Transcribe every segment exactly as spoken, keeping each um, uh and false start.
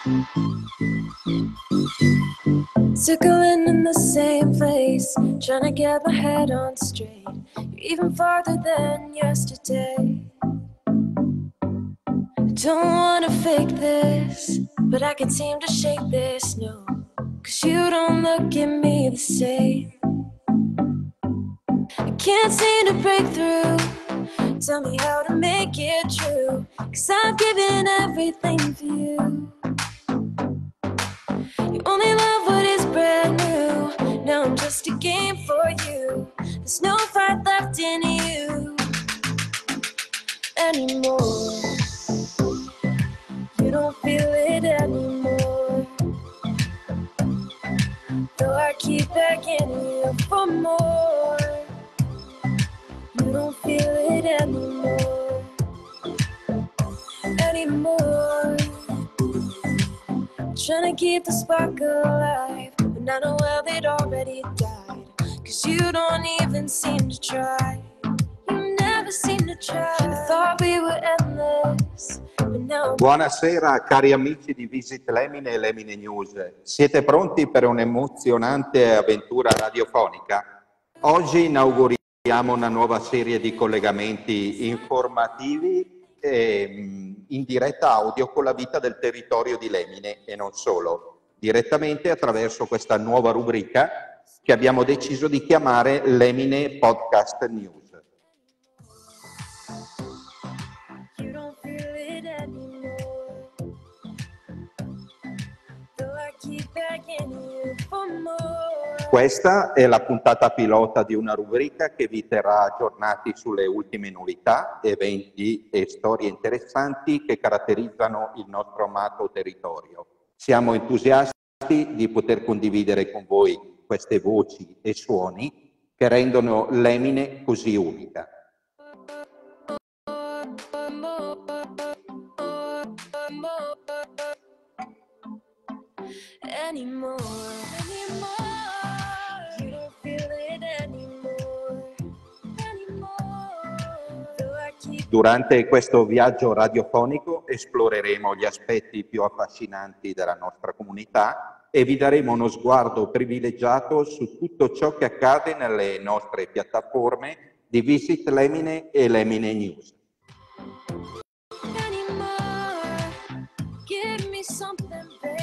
Circling in the same place, trying to get my head on straight. You're even farther than yesterday. I don't wanna fake this, but I can't seem to shake this, no. Cause you don't look at me the same. I can't seem to break through. Tell me how to make it true, cause I've given everything for you. You only love what is brand new. Now I'm just a game for you. There's no fight left in you anymore. You don't feel it anymore. Though I keep begging you for more. You don't feel it anymore. Anymore. Trying to keep the spark alive, but I know well it already died. Cause you don't even seem to try. You never seem to try. I thought we were endless, but now. Buonasera cari amici di Visit Lemine e Lemine News. Siete pronti per un'emozionante avventura radiofonica? Oggi inauguriamo una nuova serie di collegamenti informativi in diretta audio con la vita del territorio di Lemine e non solo, direttamente attraverso questa nuova rubrica che abbiamo deciso di chiamare Lemine Podcast News. Questa è la puntata pilota di una rubrica che vi terrà aggiornati sulle ultime novità, eventi e storie interessanti che caratterizzano il nostro amato territorio. Siamo entusiasti di poter condividere con voi queste voci e suoni che rendono Lemine così unica. Anymore, anymore. You don't feel it anymore, anymore. Durante questo viaggio radiofonico esploreremo gli aspetti più affascinanti della nostra comunità e vi daremo uno sguardo privilegiato su tutto ciò che accade nelle nostre piattaforme di Visit Lemine e Lemine News. Anymore. Give me something, baby.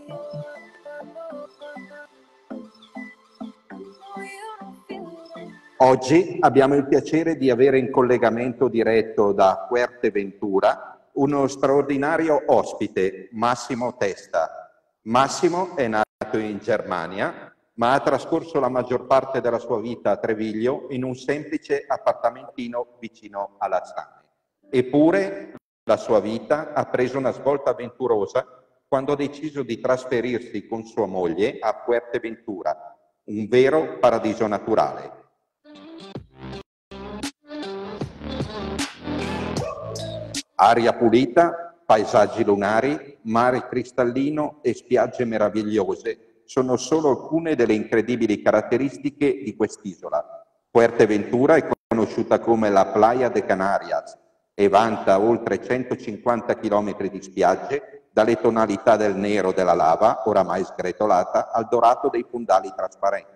Oggi abbiamo il piacere di avere in collegamento diretto da Fuerteventura uno straordinario ospite, Massimo Testa. Massimo è nato in Germania, ma ha trascorso la maggior parte della sua vita a Treviglio in un semplice appartamentino vicino alla Sane. Eppure la sua vita ha preso una svolta avventurosa quando ha deciso di trasferirsi con sua moglie a Fuerteventura, un vero paradiso naturale. Aria pulita, paesaggi lunari, mare cristallino e spiagge meravigliose sono solo alcune delle incredibili caratteristiche di quest'isola. Fuerteventura è conosciuta come la Playa de Canarias e vanta oltre centocinquanta chilometri di spiagge, dalle tonalità del nero della lava, oramai sgretolata, al dorato dei fondali trasparenti.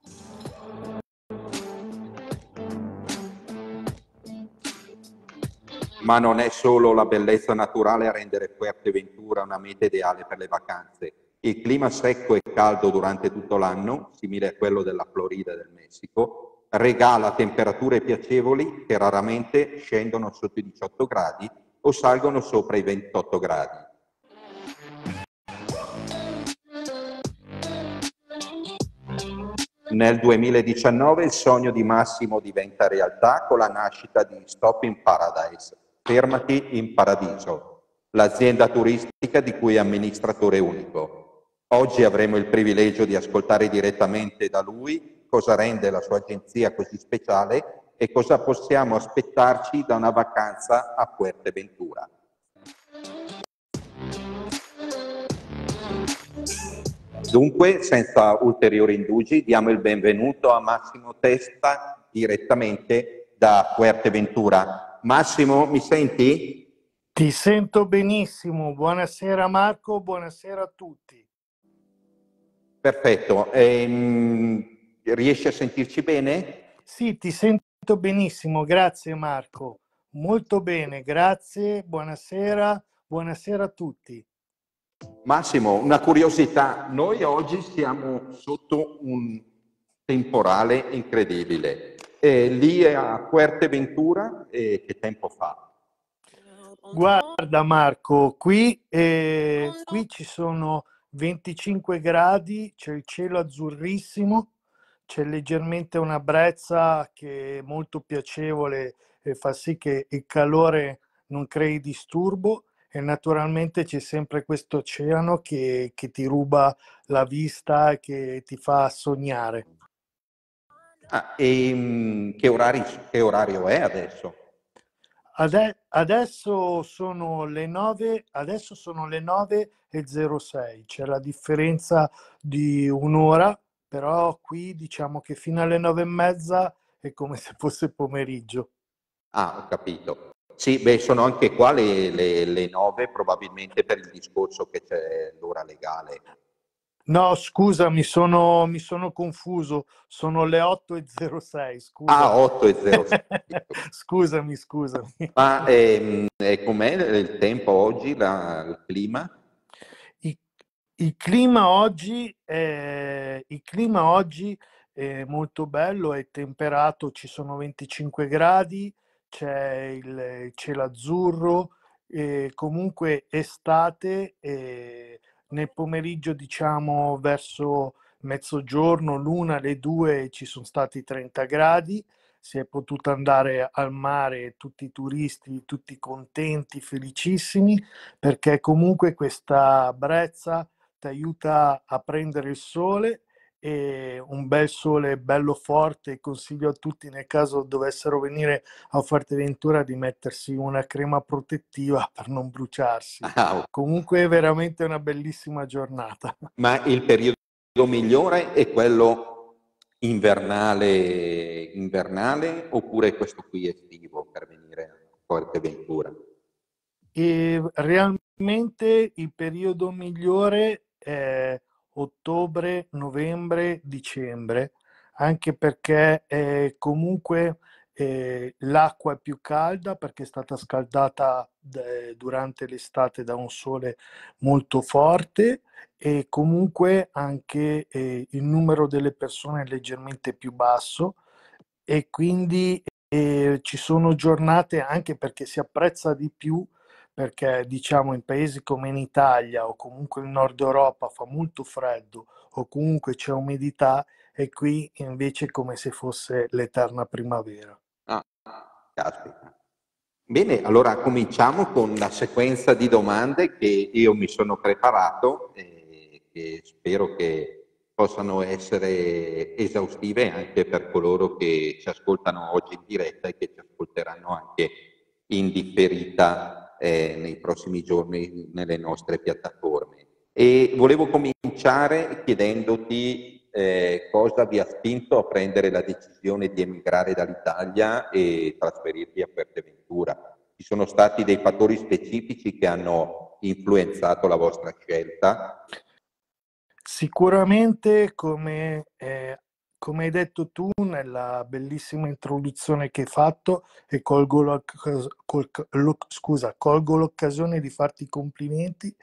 Ma non è solo la bellezza naturale a rendere Fuerteventura una meta ideale per le vacanze. Il clima secco e caldo durante tutto l'anno, simile a quello della Florida e del Messico, regala temperature piacevoli che raramente scendono sotto i diciotto gradi o salgono sopra i ventotto gradi. Nel duemiladiciannove il sogno di Massimo diventa realtà con la nascita di Stop in Paradise, Fermati in Paradiso, l'azienda turistica di cui è amministratore unico. Oggi avremo il privilegio di ascoltare direttamente da lui cosa rende la sua agenzia così speciale e cosa possiamo aspettarci da una vacanza a Fuerteventura. Dunque, senza ulteriori indugi, diamo il benvenuto a Massimo Testa direttamente da Fuerteventura. Massimo, mi senti? Ti sento benissimo, buonasera Marco, buonasera a tutti. Perfetto, ehm, riesci a sentirci bene? Sì, ti sento benissimo, grazie Marco. Molto bene, grazie, buonasera, buonasera a tutti. Massimo, una curiosità, noi oggi siamo sotto un temporale incredibile. E lì a Fuerteventura, eh, che tempo fa? Guarda Marco, qui, eh, qui ci sono venticinque gradi, c'è il cielo azzurrissimo, c'è leggermente una brezza che è molto piacevole e fa sì che il calore non crei disturbo, e naturalmente c'è sempre questo oceano che, che ti ruba la vista e che ti fa sognare. Ah, e mh, che, orari, che orario è adesso? Ade- adesso sono le nove, adesso sono le nove e zero sei, c'è la differenza di un'ora, però qui diciamo che fino alle nove e mezza è come se fosse pomeriggio. Ah, ho capito. Sì, beh, sono anche qua le, le, le nove, probabilmente per il discorso che c'è l'ora legale. No, scusa, mi sono, mi sono confuso, sono le otto e zero sei, Ah, scusami. otto e zero sei. Scusami, scusami. Ma ehm, e com'è il tempo oggi, la- il clima? I- Il clima oggi è, il clima oggi è molto bello, è temperato, ci sono venticinque gradi, c'è il cielo azzurro, e comunque estate, e nel pomeriggio, diciamo verso mezzogiorno, l'una, le due, ci sono stati trenta gradi, si è potuto andare al mare, tutti i turisti, tutti contenti, felicissimi, perché comunque questa brezza ti aiuta a prendere il sole, e un bel sole bello forte. Consiglio a tutti, nel caso dovessero venire a Fuerteventura, di mettersi una crema protettiva per non bruciarsi. Ah, ok. Comunque è veramente una bellissima giornata. Ma il periodo migliore è quello invernale, invernale oppure questo qui estivo per venire a Fuerteventura? E realmente il periodo migliore è ottobre, novembre, dicembre, anche perché eh, comunque eh, l'acqua è più calda, perché è stata scaldata eh, durante l'estate da un sole molto forte, e comunque anche eh, il numero delle persone è leggermente più basso, e quindi eh, ci sono giornate, anche perché si apprezza di più, perché diciamo in paesi come in Italia o comunque in Nord Europa fa molto freddo, o comunque c'è umidità, e qui invece è come se fosse l'eterna primavera. Ah, caspita. Bene, allora cominciamo con la sequenza di domande che io mi sono preparato e che spero che possano essere esaustive anche per coloro che ci ascoltano oggi in diretta e che ci ascolteranno anche in differita eh, nei prossimi giorni nelle nostre piattaforme. E volevo cominciare chiedendoti eh, cosa vi ha spinto a prendere la decisione di emigrare dall'Italia e trasferirvi a Fuerteventura. Ci sono stati dei fattori specifici che hanno influenzato la vostra scelta? Sicuramente, come, eh, come hai detto tu nella bellissima introduzione che hai fatto, e colgo, la, col, lo, scusa, colgo l'occasione di farti i complimenti,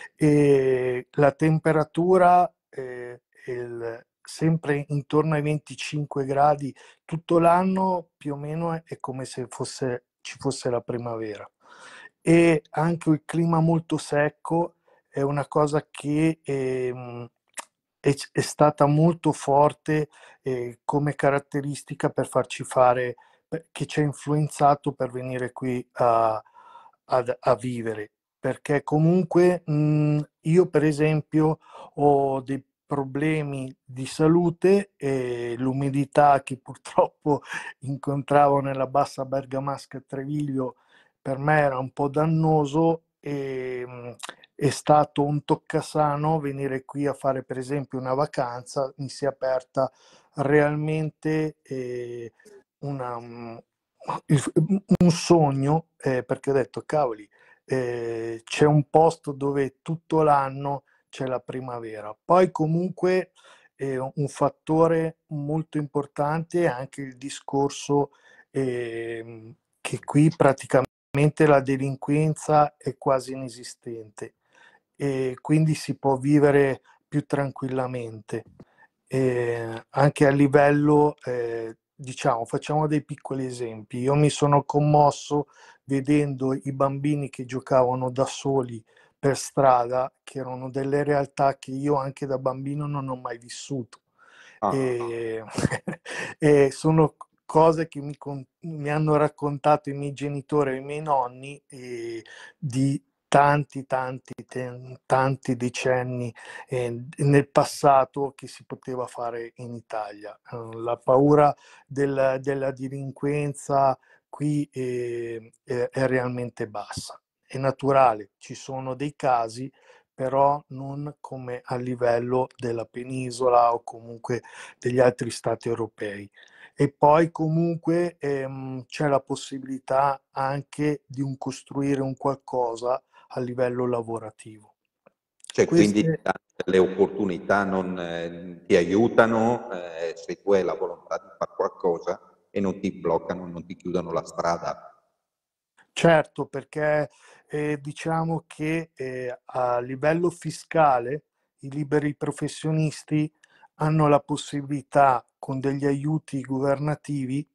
e la temperatura eh, il, sempre intorno ai venticinque gradi tutto l'anno, più o meno è come se fosse, ci fosse la primavera, e anche il clima molto secco è una cosa che ehm, è, è stata molto forte eh, come caratteristica per farci fare, che ci ha influenzato per venire qui a, a, a vivere, perché comunque mh, io per esempio ho dei problemi di salute, e l'umidità che purtroppo incontravo nella bassa bergamasca a Treviglio per me era un po' dannoso, e mh, è stato un toccasano venire qui a fare per esempio una vacanza. Mi si è aperta realmente eh, una, um, un sogno, eh, perché ho detto cavoli, eh, c'è un posto dove tutto l'anno c'è la primavera. Poi comunque eh, un fattore molto importante è anche il discorso eh, che qui praticamente la delinquenza è quasi inesistente e quindi si può vivere più tranquillamente. Eh, anche a livello, eh, diciamo, facciamo dei piccoli esempi. Io mi sono commosso vedendo i bambini che giocavano da soli per strada, che erano delle realtà che io anche da bambino non ho mai vissuto. Ah. E, e sono cose che mi, con, mi hanno raccontato i miei genitori e i miei nonni eh, di tanti, tanti, tanti decenni eh, nel passato che si poteva fare in Italia. Eh, la paura del, della delinquenza qui eh, è, è realmente bassa. È naturale, ci sono dei casi, però non come a livello della penisola o comunque degli altri stati europei. E poi comunque ehm, c'è la possibilità anche di un costruire un qualcosa a livello lavorativo. Cioè, quindi Queste... le opportunità non eh, ti aiutano eh, se tu hai la volontà di fare qualcosa e non ti bloccano, non ti chiudono la strada. Certo, perché eh, diciamo che eh, a livello fiscale i liberi professionisti hanno la possibilità, con degli aiuti governativi,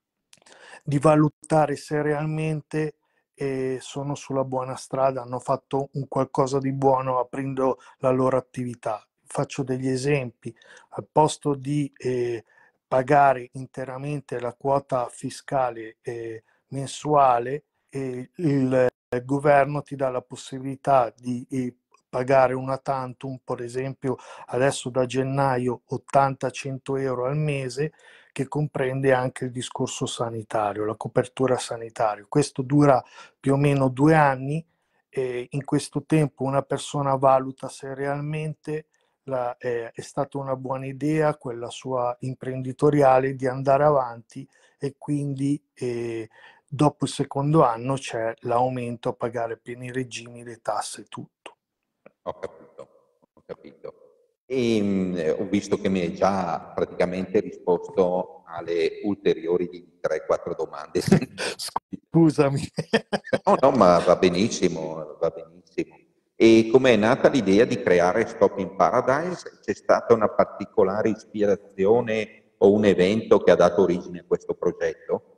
di valutare se realmente eh, sono sulla buona strada, hanno fatto un qualcosa di buono aprendo la loro attività. Faccio degli esempi: al posto di eh, pagare interamente la quota fiscale eh, mensuale, eh, il, il governo ti dà la possibilità di eh, pagare una tantum, per esempio adesso da gennaio ottanta cento euro al mese, che comprende anche il discorso sanitario, la copertura sanitaria. Questo dura più o meno due anni e in questo tempo una persona valuta se realmente la, eh, è stata una buona idea quella sua imprenditoriale di andare avanti, e quindi eh, dopo il secondo anno c'è l'aumento a pagare pieni regimi, le tasse e tutto. Ho capito, ho capito. E mh, ho visto che mi hai già praticamente risposto alle ulteriori di tre quattro domande. Scusami. No, no, ma va benissimo, va benissimo. E com'è nata l'idea di creare Stop in Paradise? C'è stata una particolare ispirazione o un evento che ha dato origine a questo progetto?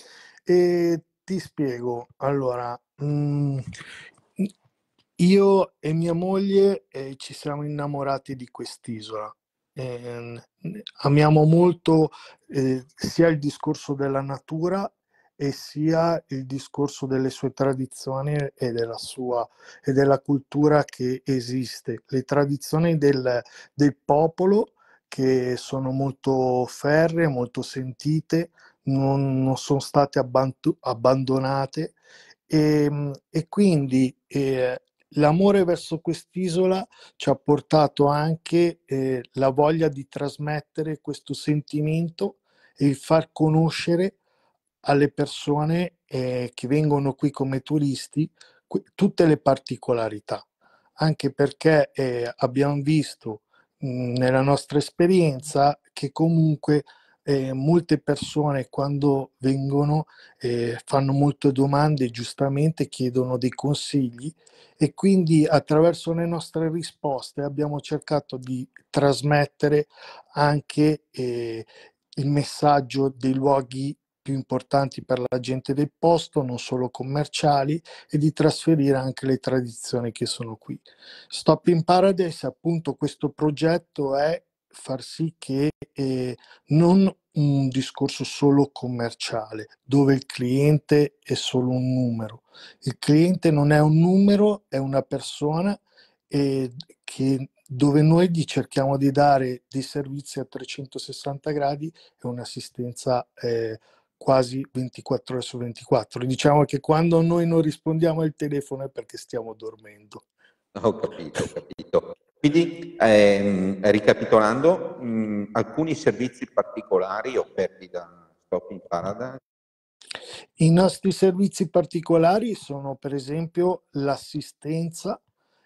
E ti spiego. Allora, mh, io e mia moglie eh, ci siamo innamorati di quest'isola. Eh, amiamo molto eh, sia il discorso della natura e sia il discorso delle sue tradizioni e della sua e della cultura che esiste. Le tradizioni del, del popolo, che sono molto ferree, molto sentite, non, non sono state abbantu- abbandonate, e, e quindi eh, l'amore verso quest'isola ci ha portato anche eh, la voglia di trasmettere questo sentimento e il far conoscere alle persone eh, che vengono qui come turisti que- tutte le particolarità, anche perché eh, abbiamo visto mh, nella nostra esperienza che comunque eh, molte persone quando vengono eh, fanno molte domande, giustamente chiedono dei consigli, e quindi attraverso le nostre risposte abbiamo cercato di trasmettere anche eh, il messaggio dei luoghi più importanti per la gente del posto, non solo commerciali, e di trasferire anche le tradizioni che sono qui. Stop in Paradise, appunto, questo progetto è far sì che eh, non un discorso solo commerciale, dove il cliente è solo un numero. Il cliente non è un numero, è una persona, e che, dove noi gli cerchiamo di dare dei servizi a trecentosessanta gradi e un'assistenza eh, quasi ventiquattro ore su ventiquattro. Diciamo che quando noi non rispondiamo al telefono è perché stiamo dormendo. Ho capito, ho capito. Quindi, ehm, ricapitolando, mh, alcuni servizi particolari offerti da Stop in Paradise? I nostri servizi particolari sono per esempio l'assistenza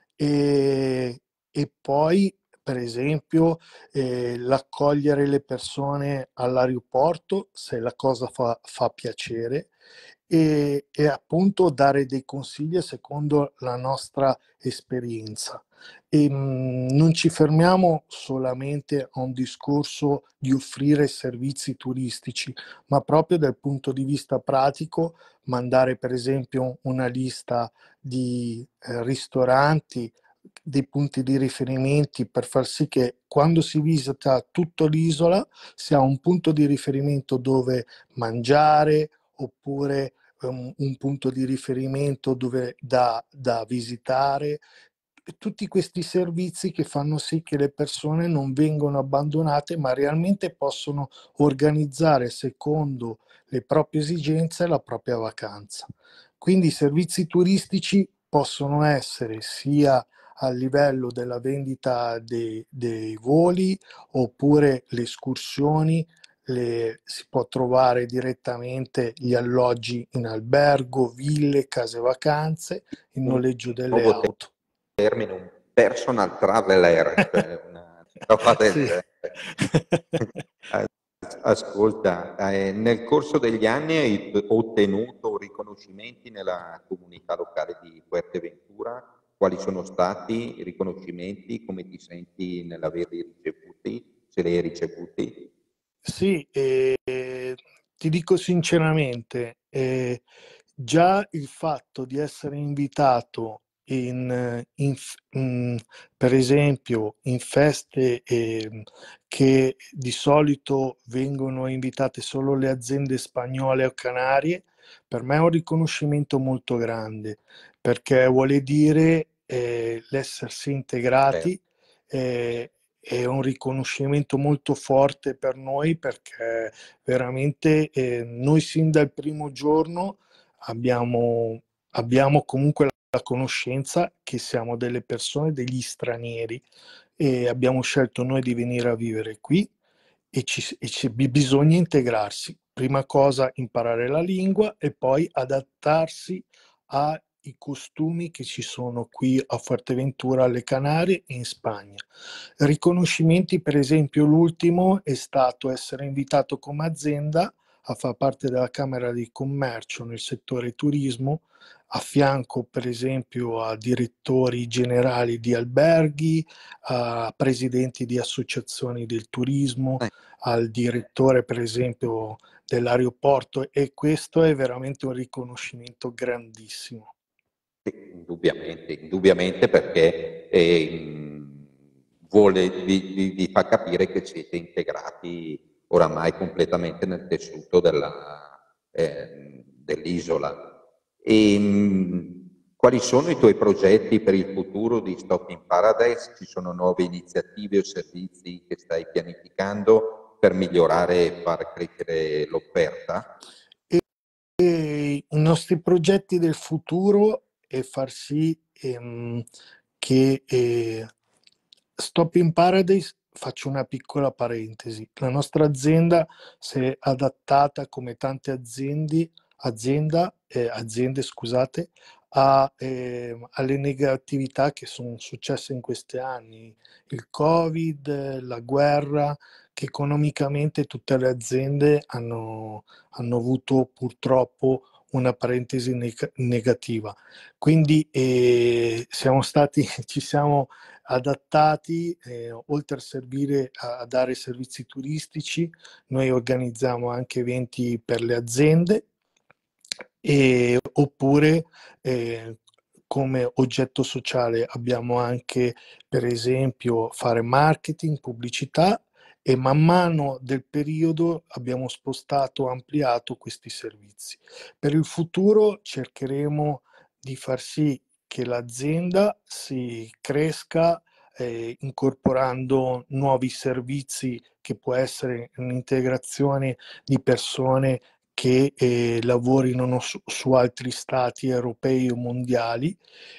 e, e poi per esempio eh, l'accogliere le persone all'aeroporto se la cosa fa, fa piacere e, e appunto dare dei consigli secondo la nostra esperienza. E, mh, non ci fermiamo solamente a un discorso di offrire servizi turistici, ma proprio dal punto di vista pratico, mandare per esempio una lista di eh, ristoranti, dei punti di riferimenti per far sì che quando si visita tutta l'isola si ha un punto di riferimento dove mangiare oppure um, un punto di riferimento dove da, da visitare. Tutti questi servizi che fanno sì che le persone non vengono abbandonate ma realmente possono organizzare secondo le proprie esigenze la propria vacanza. Quindi i servizi turistici possono essere sia a livello della vendita dei, dei voli oppure le escursioni, le, si può trovare direttamente gli alloggi in albergo, ville, case vacanze, il Un noleggio delle nuovo auto. termine, un personal traveler, cioè una roba del Sì. genere. Ascolta, eh, nel corso degli anni hai ottenuto riconoscimenti nella comunità locale di Fuerteventura? Quali sono stati i riconoscimenti? Come ti senti nell'averli ricevuti? Se li hai ricevuti? Sì, eh, ti dico sinceramente, eh, già il fatto di essere invitato in, in, in, per esempio in feste eh, che di solito vengono invitate solo le aziende spagnole o canarie, per me è un riconoscimento molto grande, perché vuole dire eh, l'essersi integrati. Eh, è un riconoscimento molto forte per noi perché veramente eh, noi sin dal primo giorno abbiamo, abbiamo comunque la conoscenza che siamo delle persone, degli stranieri e abbiamo scelto noi di venire a vivere qui e, ci, e ci, bisogna integrarsi. Prima cosa imparare la lingua e poi adattarsi ai costumi che ci sono qui a Fuerteventura, alle Canarie e in Spagna. Riconoscimenti, per esempio, l'ultimo è stato essere invitato come azienda a far parte della Camera di Commercio nel settore turismo, a fianco per esempio a direttori generali di alberghi, a presidenti di associazioni del turismo, Eh, al direttore per esempio dell'aeroporto e questo è veramente un riconoscimento grandissimo. Sì, indubbiamente, indubbiamente perché eh, vuole, vi, vi, vi fa capire che siete integrati oramai completamente nel tessuto della, eh, dell'isola. E, mh, quali sono i tuoi progetti per il futuro di Stop in Paradise? Ci sono nuove iniziative o servizi che stai pianificando per migliorare e far crescere l'offerta? E, e i nostri progetti del futuro è far sì ehm, che eh, Stop in Paradise, faccio una piccola parentesi, la nostra azienda si è adattata come tante aziende, azienda, eh, aziende scusate, a, eh, alle negatività che sono successe in questi anni, il Covid, la guerra, che economicamente tutte le aziende hanno, hanno avuto purtroppo una parentesi neg- negativa. Quindi eh, siamo stati, ci siamo adattati, eh, oltre a servire a, a dare servizi turistici, noi organizziamo anche eventi per le aziende e, oppure eh, come oggetto sociale abbiamo anche per esempio fare marketing, pubblicità e man mano del periodo abbiamo spostato, ampliato questi servizi. Per il futuro cercheremo di far sì che l'azienda si cresca eh, incorporando nuovi servizi che può essere un'integrazione di persone che eh, lavorino su, su altri stati europei o mondiali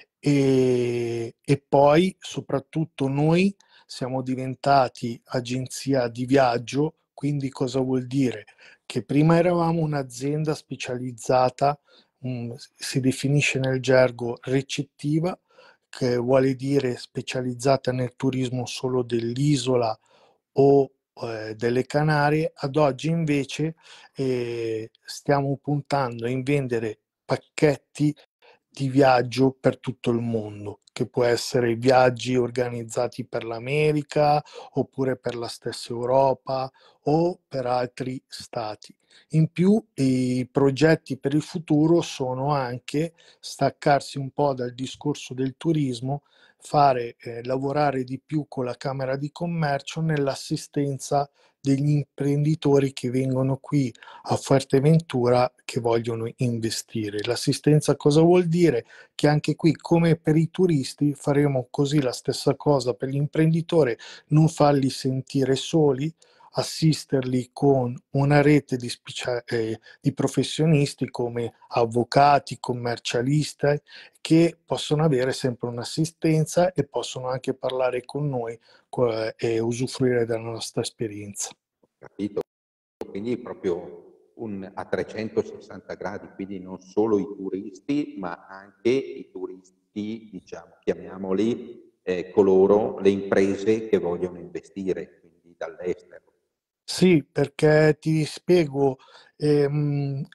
e, e poi soprattutto noi siamo diventati agenzia di viaggio, Quindi cosa vuol dire? Che prima eravamo un'azienda specializzata, um, si definisce nel gergo ricettiva, che vuole dire specializzata nel turismo solo dell'isola o eh, delle Canarie. Ad oggi invece eh, stiamo puntando in vendere pacchetti di viaggio per tutto il mondo, che può essere viaggi organizzati per l'America oppure per la stessa Europa o per altri stati. In più, i progetti per il futuro sono anche staccarsi un po' dal discorso del turismo, fare eh, lavorare di più con la Camera di Commercio nell'assistenza degli imprenditori che vengono qui a Fuerteventura che vogliono investire. L'assistenza cosa vuol dire? Che anche qui, come per i turisti, faremo così la stessa cosa per l'imprenditore, non farli sentire soli, assisterli con una rete di, specia- eh, di professionisti come avvocati, commercialisti, che possono avere sempre un'assistenza e possono anche parlare con noi eh, e usufruire della nostra esperienza. Capito? Quindi proprio un, a trecentosessanta gradi, quindi non solo i turisti, ma anche i turisti, diciamo, chiamiamoli eh, coloro, le imprese che vogliono investire, quindi dall'estero. Sì, perché ti spiego, ehm,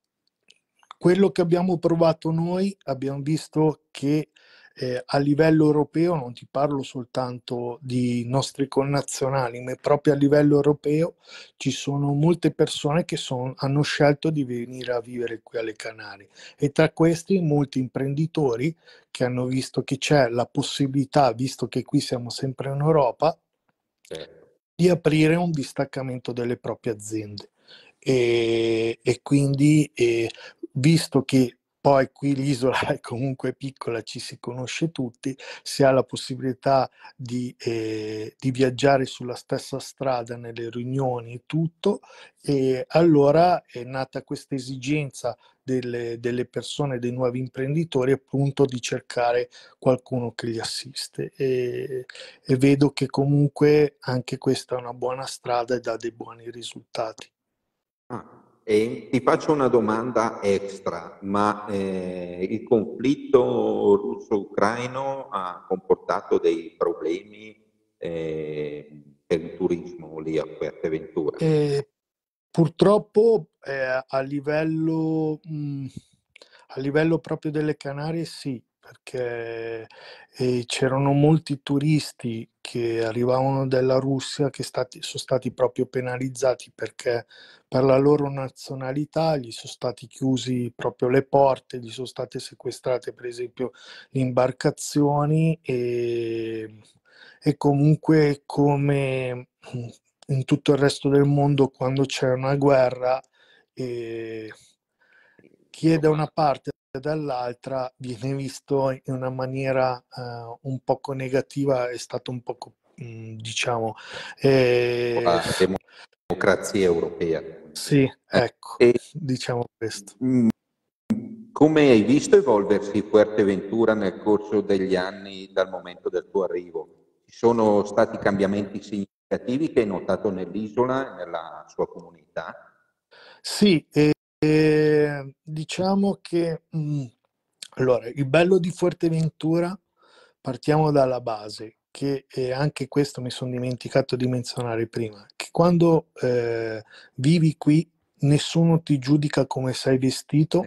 quello che abbiamo provato noi, abbiamo visto che eh, a livello europeo, non ti parlo soltanto di nostri connazionali, ma proprio a livello europeo ci sono molte persone che son, hanno scelto di venire a vivere qui alle Canarie e tra questi molti imprenditori che hanno visto che c'è la possibilità, visto che qui siamo sempre in Europa, Certo. di aprire un distaccamento delle proprie aziende. E, e quindi eh, visto che poi qui l'isola è comunque piccola, ci si conosce tutti, si ha la possibilità di, eh, di viaggiare sulla stessa strada nelle riunioni e tutto, e allora è nata questa esigenza delle, delle persone, dei nuovi imprenditori, appunto di cercare qualcuno che li assiste. E, e vedo che comunque anche questa è una buona strada e dà dei buoni risultati. Ah, e ti faccio una domanda extra, ma eh, il conflitto russo-ucraino ha comportato dei problemi eh, per il turismo lì a Fuerteventura? E purtroppo eh, a livello, mh, a livello proprio delle Canarie sì, perché eh, c'erano molti turisti che arrivavano dalla Russia che stati, sono stati proprio penalizzati perché per la loro nazionalità gli sono stati chiusi proprio le porte, gli sono state sequestrate per esempio le imbarcazioni e, e comunque come in tutto il resto del mondo quando c'è una guerra eh, chi è da una parte e dall'altra viene visto in una maniera eh, un poco negativa, è stato un poco mh, diciamo eh, La democrazia europea. sì, ecco, E, diciamo questo. mh, come hai visto evolversi Fuerteventura nel corso degli anni dal momento del tuo arrivo? Ci sono stati cambiamenti significativi che hai notato nell'isola e nella sua comunità? Sì, eh, eh, diciamo che mh, allora, il bello di Fuerteventura, partiamo dalla base, che eh, anche questo mi sono dimenticato di menzionare prima, che quando eh, vivi qui nessuno ti giudica come sei vestito,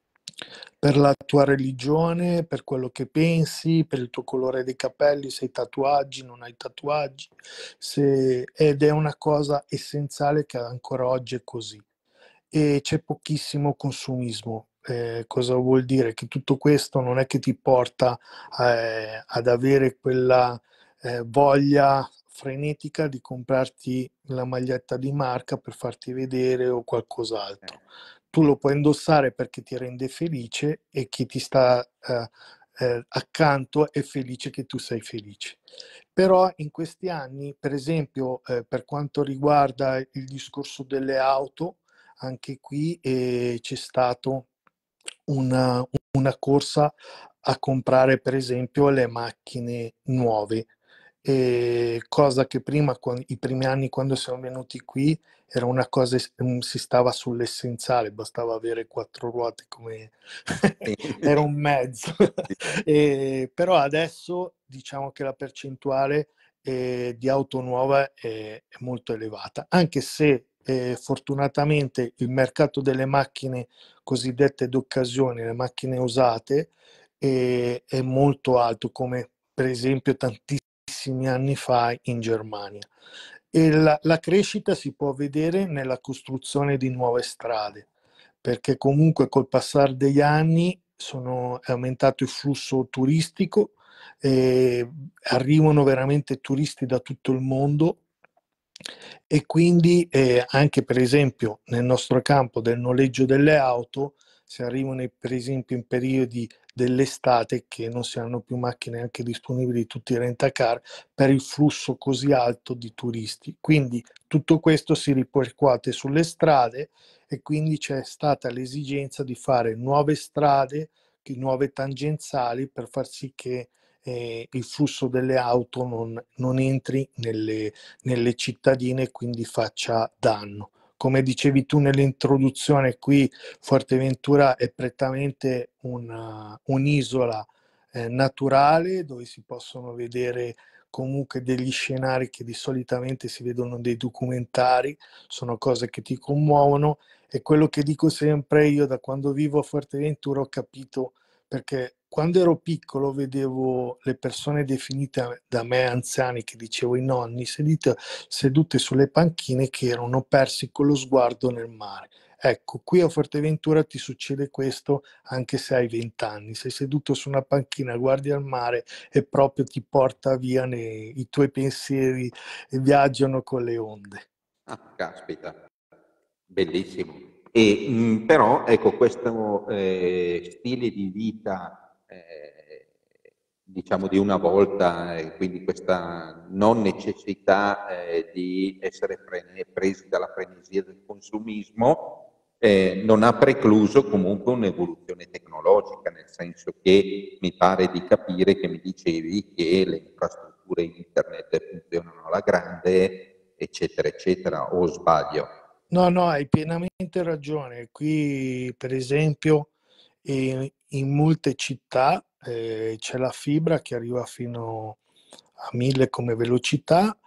per la tua religione, per quello che pensi, per il tuo colore dei capelli, se hai tatuaggi, non hai tatuaggi, se... ed è una cosa essenziale che ancora oggi è così. E c'è pochissimo consumismo. Eh, cosa vuol dire? Che tutto questo non è che ti porta eh, ad avere quella eh, voglia frenetica di comprarti la maglietta di marca per farti vedere o qualcos'altro. Tu lo puoi indossare perché ti rende felice e chi ti sta eh, eh, accanto è felice che tu sei felice. Però in questi anni, per esempio, eh, per quanto riguarda il discorso delle auto, anche qui eh, c'è stato una, una corsa a comprare per esempio le macchine nuove e cosa che prima, quan- i primi anni quando siamo venuti qui, era una cosa, es- mm, si stava sull'essenziale, bastava avere quattro ruote come Sì. era un mezzo. E, però adesso diciamo che la percentuale eh, di auto nuova è, è molto elevata, anche se eh, fortunatamente il mercato delle macchine cosiddette d'occasione, le macchine usate, eh, è molto alto, come per esempio tantissimi anni fa in Germania. E la, la crescita si può vedere nella costruzione di nuove strade, perché comunque col passare degli anni sono, è aumentato il flusso turistico, eh, arrivano veramente turisti da tutto il mondo e quindi eh, anche per esempio nel nostro campo del noleggio delle auto, se arrivano per esempio in periodi dell'estate che non si hanno più macchine anche disponibili tutti i rentacar per il flusso così alto di turisti. Quindi tutto questo si ripercuote sulle strade e quindi c'è stata l'esigenza di fare nuove strade, nuove tangenziali per far sì che eh, il flusso delle auto non, non entri nelle, nelle cittadine e quindi faccia danno. Come dicevi tu nell'introduzione, qui Fuerteventura è prettamente una, un'isola eh, naturale dove si possono vedere comunque degli scenari che di solitamente si vedono dei documentari, sono cose che ti commuovono e quello che dico sempre io da quando vivo a Fuerteventura ho capito perché quando ero piccolo vedevo le persone definite da me anziani, che dicevo i nonni, sedute, sedute sulle panchine che erano persi con lo sguardo nel mare. Ecco, qui a Fuerteventura ti succede questo anche se hai venti anni, sei seduto su una panchina, guardi al mare e proprio ti porta via, nei, i tuoi pensieri viaggiano con le onde. Ah, caspita, bellissimo. E, mh, però ecco, questo eh, stile di vita, eh, diciamo di una volta, eh, quindi questa non necessità eh, di essere pre- presi dalla frenesia del consumismo, eh, non ha precluso comunque un'evoluzione tecnologica, nel senso che mi pare di capire che mi dicevi che le infrastrutture internet funzionano alla grande, eccetera, eccetera, o sbaglio? No, no, hai pienamente ragione. Qui, per esempio, in, in molte città eh, c'è la fibra che arriva fino a mille come velocità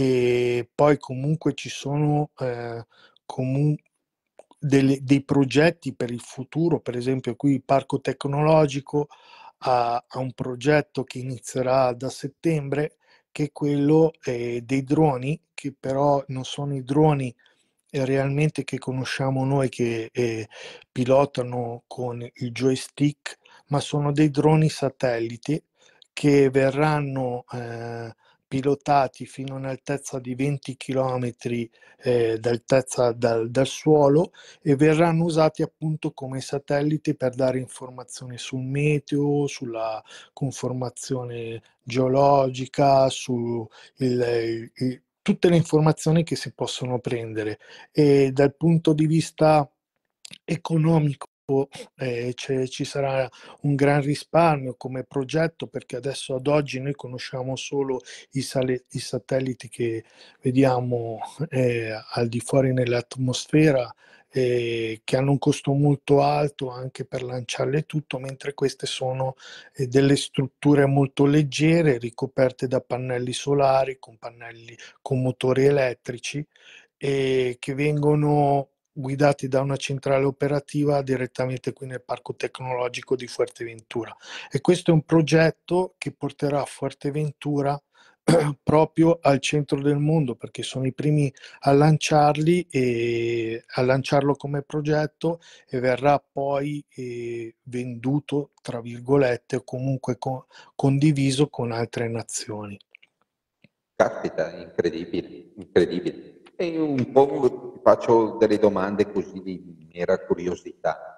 e poi comunque ci sono eh, comun- delle- dei progetti per il futuro. Per esempio, qui il Parco Tecnologico ha, ha un progetto che inizierà da settembre, che è quello eh, dei droni, che però non sono i droni eh, realmente che conosciamo noi che eh, pilotano con il joystick, ma sono dei droni satelliti che verranno eh, pilotati fino a un'altezza di venti chilometri eh, d'altezza dal, dal suolo e verranno usati appunto come satelliti per dare informazioni sul meteo, sulla conformazione geologica, su il, il, tutte le informazioni che si possono prendere e dal punto di vista economico eh, ci sarà un gran risparmio come progetto perché adesso ad oggi noi conosciamo solo i, sale, i satelliti che vediamo eh, al di fuori nell'atmosfera eh, che hanno un costo molto alto anche per lanciarle e tutto, mentre queste sono eh, delle strutture molto leggere ricoperte da pannelli solari con pannelli con motori elettrici e che vengono guidati da una centrale operativa direttamente qui nel Parco Tecnologico di Fuerteventura. E questo è un progetto che porterà Fuerteventura proprio al centro del mondo perché sono i primi a lanciarli e a lanciarlo come progetto e verrà poi eh, venduto tra virgolette o comunque co- condiviso con altre nazioni. Caspita, incredibile, incredibile. E un po' ti faccio delle domande così di mera curiosità.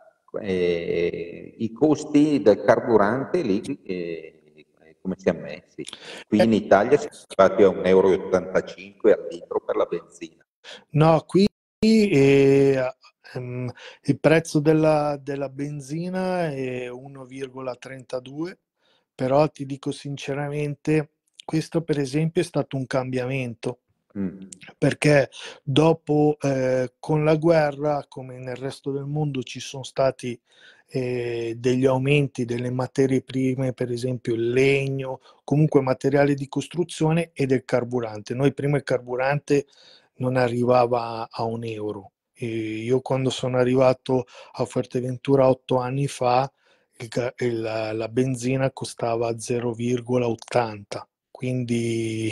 Eh, I costi del carburante lì eh, come si è messi? Qui Eh, in Italia siamo arrivati a un euro e ottantacinque al litro per la benzina. No, qui eh, ehm, il prezzo della, della benzina è uno virgola trentadue, però ti dico sinceramente questo per esempio è stato un cambiamento, Mm. perché dopo eh, con la guerra, come nel resto del mondo, ci sono stati eh, degli aumenti delle materie prime, per esempio il legno, comunque materiale di costruzione, e del carburante. Noi prima il carburante non arrivava a un euro. E io quando sono arrivato a Fuerteventura otto anni fa, il ga- il- la benzina costava zero virgola ottanta. Quindi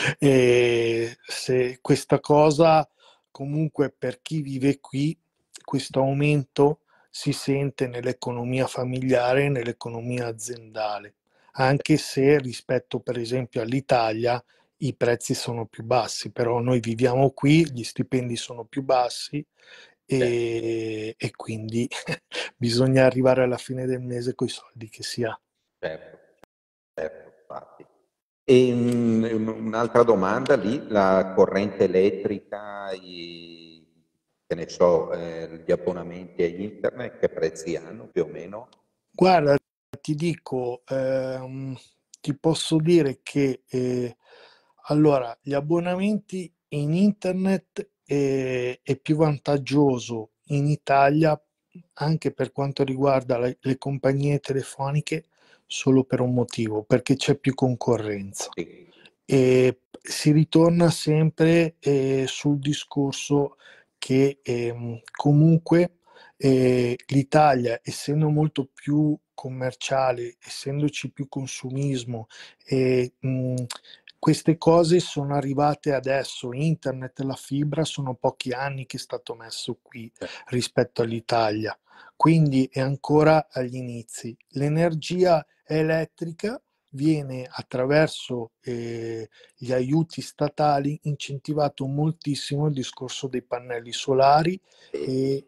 e se questa cosa, comunque, per chi vive qui, questo aumento si sente nell'economia familiare e nell'economia aziendale, anche se rispetto per esempio all'Italia i prezzi sono più bassi, però noi viviamo qui, gli stipendi sono più bassi Certo, e, e quindi bisogna arrivare alla fine del mese con i soldi che si ha. certo, certo, infatti. E mm, un'altra domanda lì, la corrente elettrica, i, che ne so, eh, gli abbonamenti a internet, che prezzi hanno più o meno? Guarda, ti dico, ehm, ti posso dire che eh, allora, gli abbonamenti in internet eh, è più vantaggioso in Italia anche per quanto riguarda le, le compagnie telefoniche solo per un motivo, perché c'è più concorrenza. Sì, E si ritorna sempre eh, sul discorso che ehm, comunque eh, l'Italia, essendo molto più commerciale, essendoci più consumismo, e, mh, queste cose sono arrivate adesso. Internet, la fibra, sono pochi anni che è stato messo qui rispetto all'Italia, quindi è ancora agli inizi. L'energia elettrica viene attraverso eh, gli aiuti statali incentivato moltissimo il discorso dei pannelli solari e,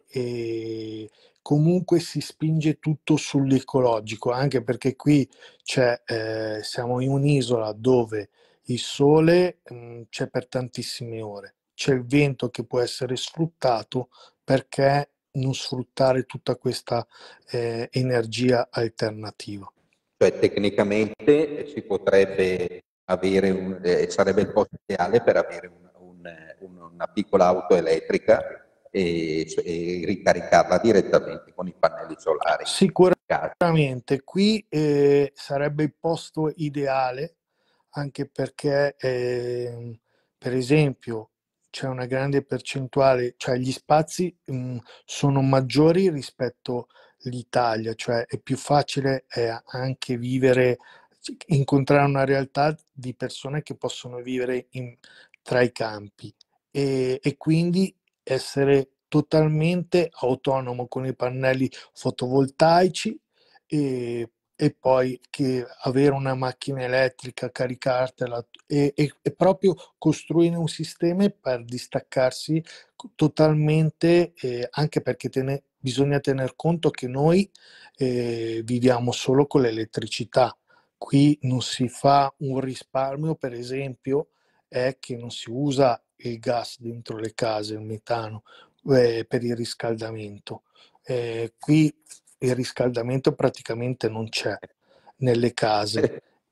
e comunque si spinge tutto sull'ecologico, anche perché qui c'è, eh, siamo in un'isola dove il sole mh, c'è per tantissime ore, c'è il vento che può essere sfruttato, perché non sfruttare tutta questa eh, energia alternativa. cioè tecnicamente si potrebbe avere, un, eh, sarebbe il posto ideale per avere un- un- un- una piccola auto elettrica e, e ricaricarla direttamente con i pannelli solari. Sicuramente qui eh, sarebbe il posto ideale, anche perché eh, per esempio c'è una grande percentuale, cioè gli spazi mh, sono maggiori rispetto all'Italia, cioè è più facile eh, anche vivere, incontrare una realtà di persone che possono vivere in, tra i campi e, e quindi essere totalmente autonomo con i pannelli fotovoltaici e, e poi che avere una macchina elettrica, caricartela e, e, e proprio costruire un sistema per distaccarsi totalmente, eh, anche perché tene, bisogna tener conto che noi eh, viviamo solo con l'elettricità. Qui non si fa un risparmio, per esempio, è che non si usa il gas dentro le case, il metano, eh, per il riscaldamento. Eh, qui il riscaldamento praticamente non c'è nelle case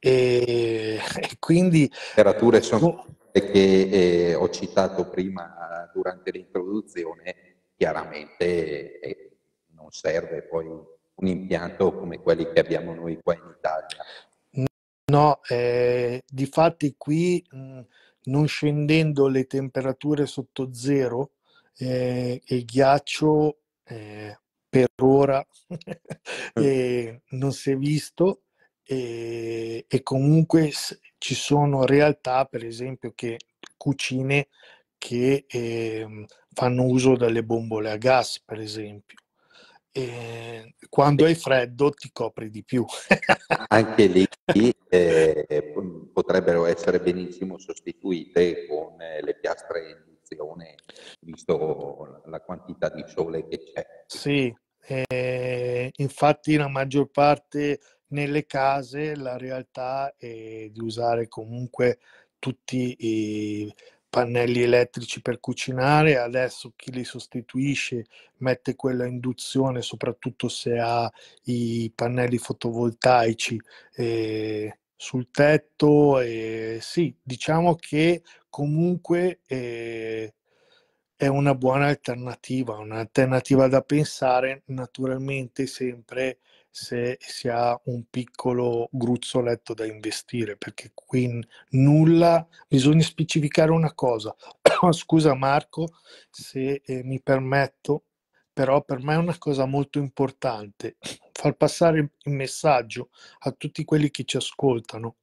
e, e quindi Temperature sono quelle che eh, ho citato prima durante l'introduzione, chiaramente eh, non serve poi un impianto come quelli che abbiamo noi qua in Italia. no, eh, difatti qui mh, non scendendo le temperature sotto zero, eh, il ghiaccio eh, per ora eh, non si è visto e, e comunque s- ci sono realtà, per esempio, che cucine che eh, fanno uso delle bombole a gas, per esempio. E quando è freddo ti copri di più. Anche lì eh, potrebbero essere benissimo sostituite con eh, le piastre a induzione, visto la quantità di sole che c'è. Sì, eh, infatti la maggior parte nelle case la realtà è di usare comunque tutti i pannelli elettrici per cucinare. Adesso chi li sostituisce mette quella induzione, soprattutto se ha i pannelli fotovoltaici eh, sul tetto. E sì, diciamo che comunque eh, è una buona alternativa, un'alternativa da pensare, naturalmente sempre se si ha un piccolo gruzzoletto da investire, perché qui nulla, bisogna specificare una cosa. Scusa Marco, se eh, mi permetto, però per me è una cosa molto importante far passare il messaggio a tutti quelli che ci ascoltano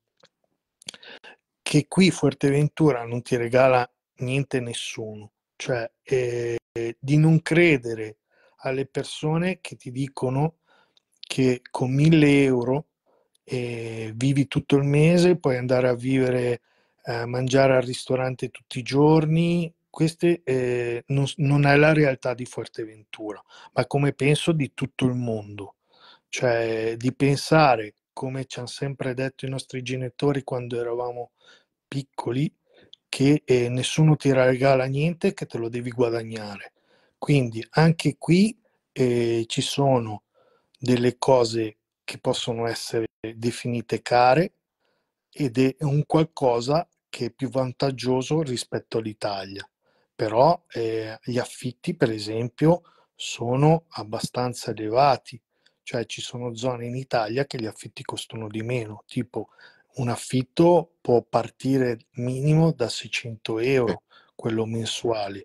che qui Fuerteventura non ti regala niente nessuno, cioè eh, di non credere alle persone che ti dicono che con mille euro eh, vivi tutto il mese, puoi andare a vivere, a eh, mangiare al ristorante tutti i giorni. Questa eh, non, non è la realtà di Fuerteventura, ma come penso di tutto il mondo, cioè di pensare, come ci hanno sempre detto i nostri genitori quando eravamo piccoli, che eh, nessuno ti regala niente, che te lo devi guadagnare. Quindi anche qui eh, ci sono delle cose che possono essere definite care ed è un qualcosa che è più vantaggioso rispetto all'Italia. Però eh, gli affitti, per esempio, sono abbastanza elevati, cioè ci sono zone in Italia che gli affitti costano di meno, tipo un affitto può partire minimo da seicento euro, quello mensuale.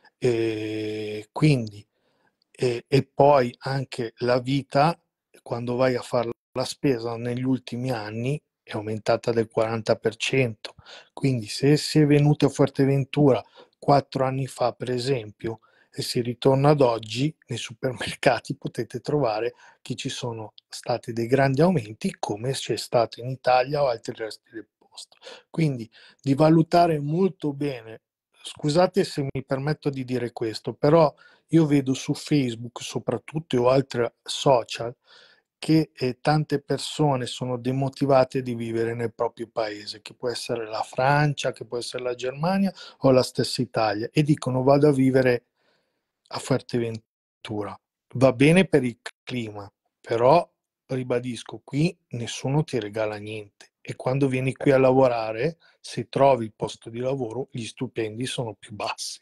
E quindi, e, e poi anche la vita, quando vai a fare la spesa negli ultimi anni, è aumentata del quaranta per cento. Quindi se si è venuto a Fuerteventura quattro anni fa, per esempio, e si ritorna ad oggi, nei supermercati potete trovare che ci sono stati dei grandi aumenti, come c'è stato in Italia o altri resti del posto. Quindi di valutare molto bene. Scusate se mi permetto di dire questo, però io vedo su Facebook soprattutto o altri social che eh, tante persone sono demotivate di vivere nel proprio paese, che può essere la Francia, che può essere la Germania o la stessa Italia, e dicono vado a vivere a Fuerteventura. Va bene per il clima, però ribadisco, qui nessuno ti regala niente e quando vieni qui a lavorare, se trovi il posto di lavoro, gli stipendi sono più bassi.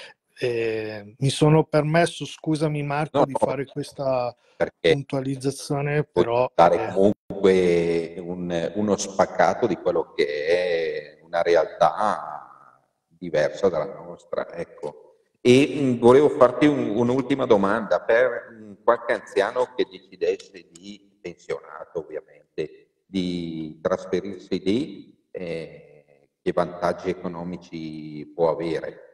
Eh, mi sono permesso, scusami Marco, No, di no, fare questa perché puntualizzazione, puoi però dare eh, comunque un- uno spaccato di quello che è una realtà diversa dalla nostra, ecco. E mh, volevo farti un- un'ultima domanda per mh, qualche anziano che decidesse di, pensionato ovviamente, di trasferirsi lì, eh, che vantaggi economici può avere?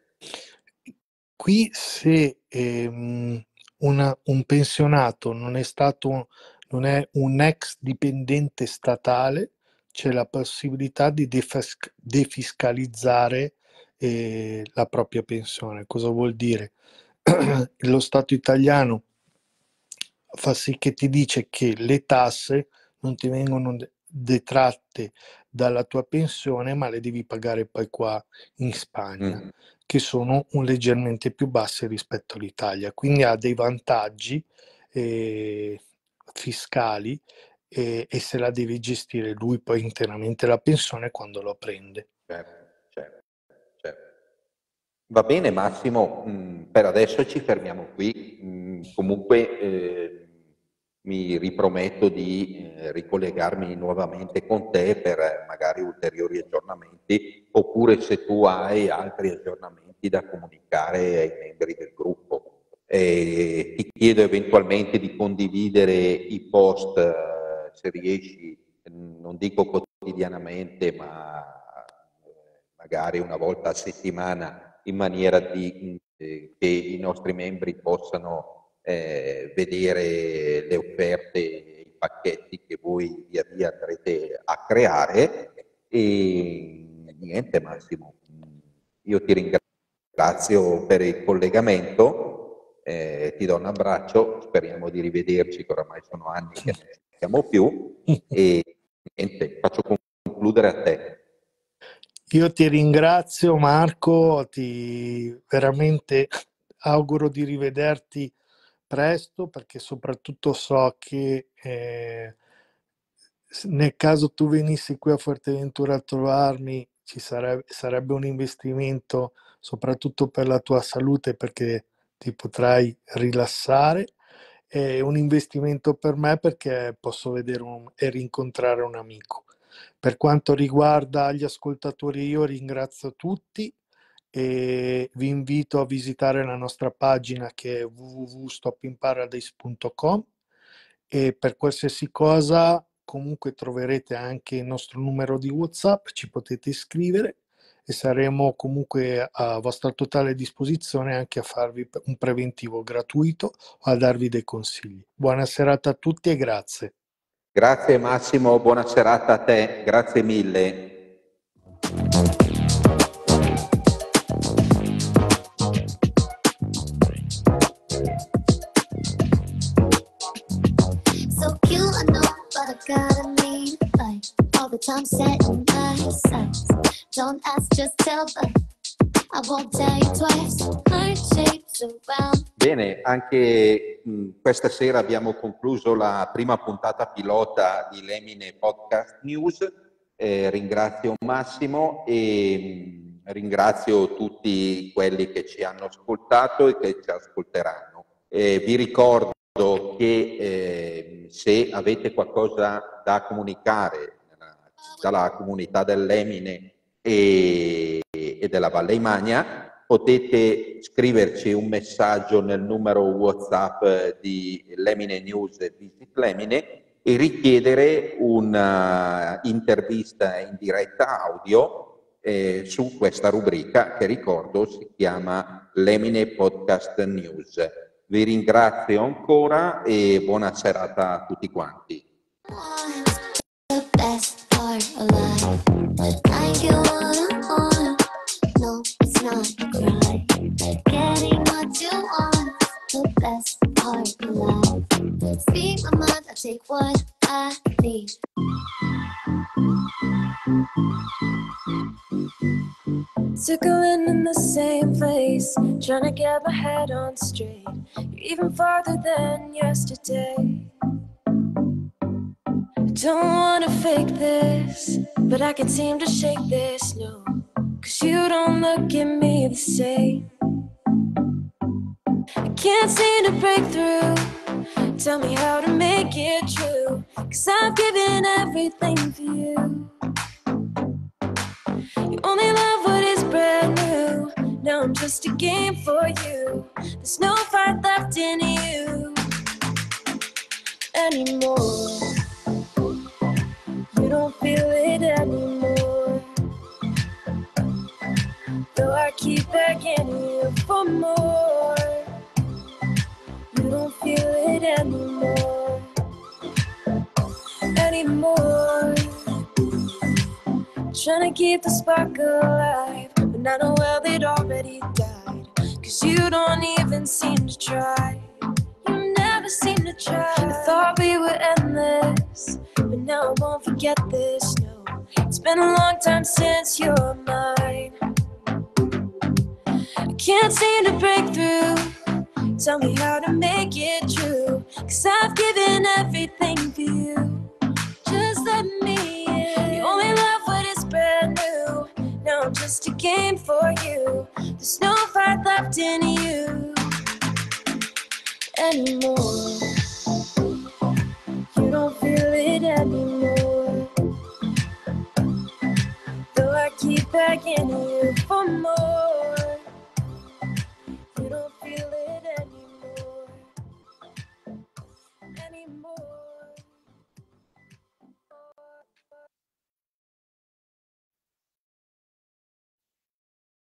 qui se ehm, una- un pensionato non è stato, non è un ex dipendente statale, c'è la possibilità di defis- defiscalizzare eh, la propria pensione. Cosa vuol dire? Lo Stato italiano fa sì che ti dice che le tasse non ti vengono de- detratte dalla tua pensione, ma le devi pagare poi qua in Spagna, Mm, che sono un leggermente più basse rispetto all'Italia. Quindi ha dei vantaggi eh, fiscali e, e se la deve gestire lui poi interamente la pensione quando lo prende. certo, certo, certo. Va bene Massimo, mh, per adesso ci fermiamo qui. Mh, comunque eh, mi riprometto di eh, ricollegarmi nuovamente con te per eh, magari ulteriori aggiornamenti, oppure se tu hai altri aggiornamenti da comunicare ai membri del gruppo. E ti chiedo eventualmente di condividere i post, eh, se riesci, non dico quotidianamente, ma eh, magari una volta a settimana, in maniera di, eh, che i nostri membri possano eh, vedere le offerte, i pacchetti che voi via via andrete a creare. E niente Massimo, io ti ringrazio per il collegamento, eh, ti do un abbraccio, speriamo di rivederci, che oramai sono anni che non ci siamo più, e niente, faccio concludere a te. Io ti ringrazio Marco, ti veramente auguro di rivederti presto perché soprattutto so che eh, nel caso tu venissi qui a Fuerteventura a trovarmi, ci sarebbe, sarebbe un investimento soprattutto per la tua salute, perché ti potrai rilassare, e un investimento per me perché posso vedere un, e rincontrare un amico. Per quanto riguarda gli ascoltatori, io ringrazio tutti e vi invito a visitare la nostra pagina che è w w w punto stop in paradise punto com, e per qualsiasi cosa comunque troverete anche il nostro numero di WhatsApp, ci potete iscrivere e saremo comunque a vostra totale disposizione anche a farvi un preventivo gratuito o a darvi dei consigli. Buona serata a tutti e grazie. Grazie Massimo, buona serata a te, grazie mille. So cute, I know, but I gotta mean like all the time setting my sights. Don't ask, just tell, but I won't tell you twice. Heart shapes around. Bene, anche mh, questa sera abbiamo concluso la prima puntata pilota di Lemine Podcast News. Eh, ringrazio Massimo e mh, ringrazio tutti quelli che ci hanno ascoltato e che ci ascolteranno. Eh, vi ricordo che eh, se avete qualcosa da comunicare dalla comunità dell'Emine e, e della Valle Imagna, potete scriverci un messaggio nel numero WhatsApp di Lemine News e Visit Lemine e richiedere un'intervista in diretta audio eh, su questa rubrica che, ricordo, si chiama Lemine Podcast News. Vi ringrazio ancora e buona serata a tutti quanti. The best part of life. Like you wanna, wanna. No, it's not a cry. Getting what you want. The best part of life. Speak my mind, I take what I need. Circling in the same place, trying to get my head on straight. You're even farther than yesterday. I don't wanna fake this, but I can't seem to shake this, no. Cause you don't look at me the same. I can't seem to break through. Tell me how to make it true. Cause I've given everything for you. You only love what is brand new. Now I'm just a game for you. There's no fight left in you anymore. You don't feel it anymore. Though I keep begging you for more. You don't feel it anymore. Anymore. Trying to keep the spark alive, but I know well it already died. Cause you don't even seem to try. You never seem to try. I thought we were endless, but now I won't forget this, no. It's been a long time since you're mine. I can't seem to break through. Tell me how to make it true. Cause I've given everything for you. Just let me in. You only love what is brand new. Now I'm just a game for you. There's no fight left in you anymore. You don't feel it anymore. Though I keep begging you for more.